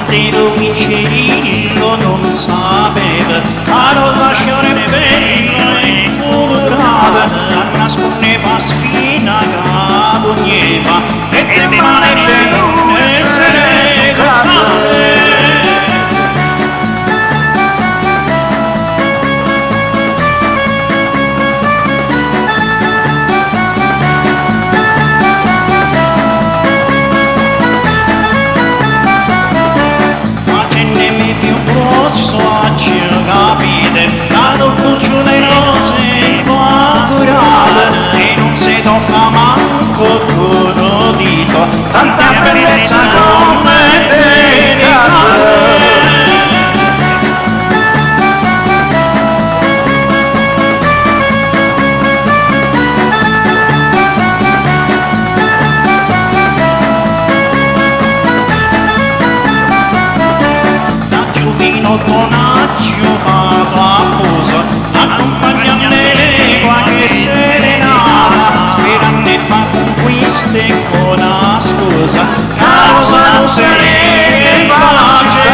Matteo Michelillo non sapeva, caro lasciare bello e colorata, nascondeva spina capogneva, e te male non essere contante. Capite, dato cucciole rose curate e non si tocca manco con un dito, tanta bellezza come delicate. Tonaggio fatto apposa, accompagnane qualche serenata, sperando e fa conquiste con la scusa, causa non se ne pace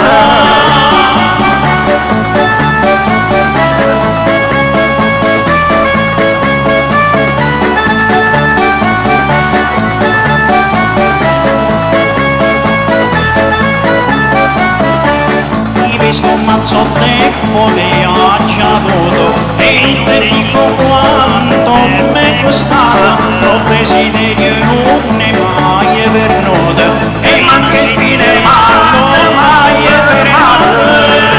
questo mazzo tempo viaggiato e non ti dico quanto m'è costata, ho desiderio non ne mai è venuta e anche spine ma non mai è venuta.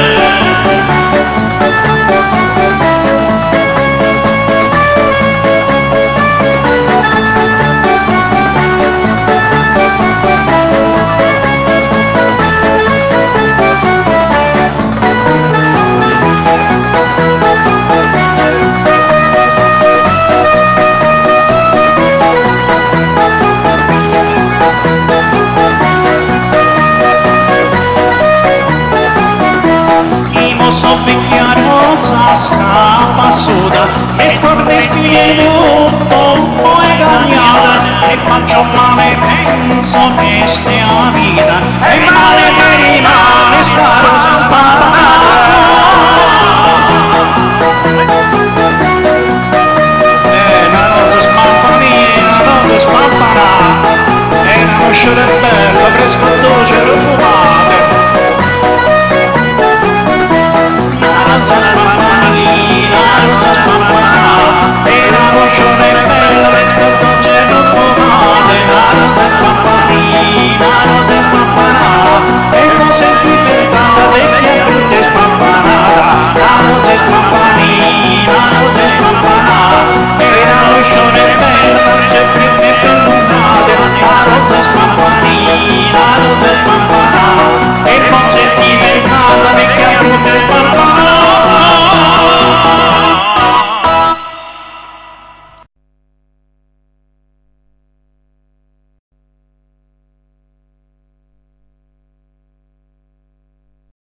So vecchia rosa scappa soda e scorde spine tutto un po' è gagnata e faccio male penso che stia vita e male che